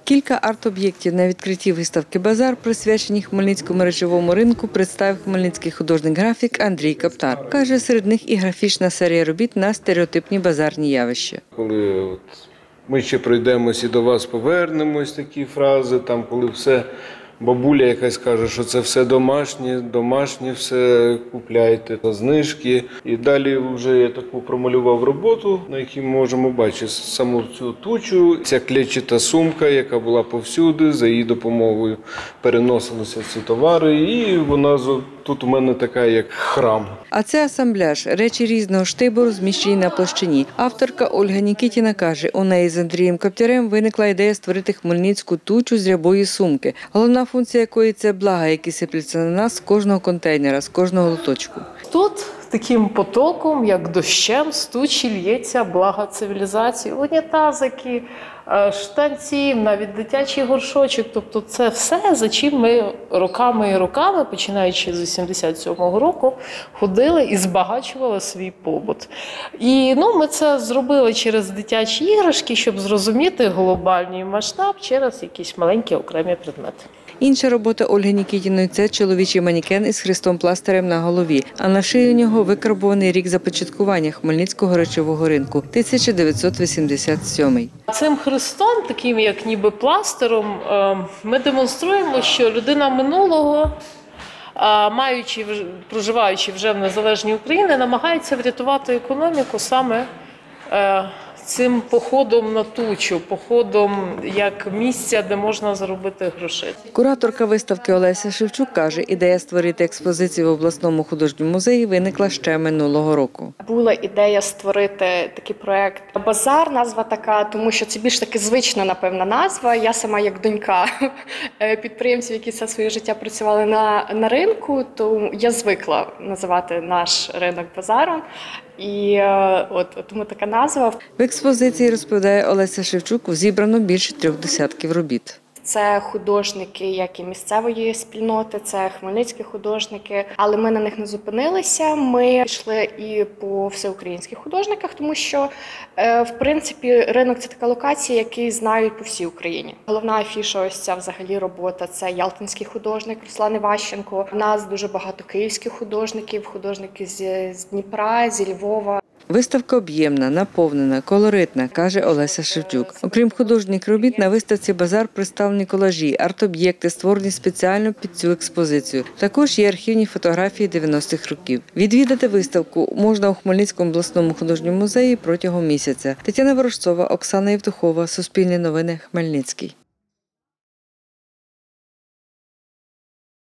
Кілька арт-об'єктів на відкритті виставки «Базар», присвячені Хмельницькому речовому ринку, представив хмельницький художник-графік Андрій Каптар. Каже, серед них і графічна серія робіт на стереотипні базарні явища. Коли ми ще пройдемось і до вас повернемось, такі фрази, коли все, бабуля якась каже, що це все домашнє все купляйте, знижки. І далі вже я таку промалював роботу, на якій ми можемо бачити саму цю тучу. Ця клетчата сумка, яка була повсюди, за її допомогою переносилися ці товари, і вона тут у мене така, як храм. А це асамбляж. Речі різного штибу розміщені на площині. Авторка Ольга Нікітіна каже, у неї з Андрієм Каптярем виникла ідея створити хмельницьку тучу з рябої сумки. Головна функція якої – це блага, які сипляться на нас з кожного контейнера, з кожного лоточку. Тут таким потоком, як дощем, з тучі лється блага цивілізації. Унітазики, штанці, навіть дитячий горшочок. Тобто це все, за чим ми роками і роками, починаючи з 87-го року, ходили і збагачували свій побут. І ми це зробили через дитячі іграшки, щоб зрозуміти глобальний масштаб через якісь маленькі окремі предмети. Інша робота Ольги Нікітіної – це чоловічий манікен із хрестом-пластирем на голові, а на шиї у нього викарбований рік започаткування Хмельницького речового ринку – 1987. Цим хрестом, таким як ніби пластиром, ми демонструємо, що людина минулого, проживаючи вже в незалежній Україні, намагається врятувати економіку саме цим походом на тучу, походом як місця, де можна заробити грошей. Кураторка виставки Олеся Шевчук каже, ідея створити експозицію в обласному художньому музеї виникла ще минулого року. Була ідея створити такий проєкт «Базар», назва така, тому що це більш таки звична, напевно, назва. Я сама як донька підприємців, які все своє життя працювали на ринку, то я звикла називати наш ринок базаром. І тому така назва. В експозиції, розповідає Олеся Шевчук, зібрано більше 3 десятків робіт. Це художники, як і місцевої спільноти, це хмельницькі художники. Але ми на них не зупинилися. Ми пішли і по всеукраїнських художниках, тому що, в принципі, ринок – це така локація, яку знають по всій Україні. Головна афіша ось ця взагалі робота – це ялтинський художник Руслан Іващенко. У нас дуже багато київських художників, художники з Дніпра, зі Львова. Виставка об'ємна, наповнена, колоритна, каже Олеся Шевчук. Окрім художніх робіт, на виставці «Базар» представлені колажі, арт-об'єкти, створені спеціально під цю експозицію. Також є архівні фотографії 90-х років. Відвідати виставку можна у Хмельницькому обласному художньому музеї протягом місяця. Тетяна Ворожцова, Оксана Євтухова, Суспільне новини, Хмельницький.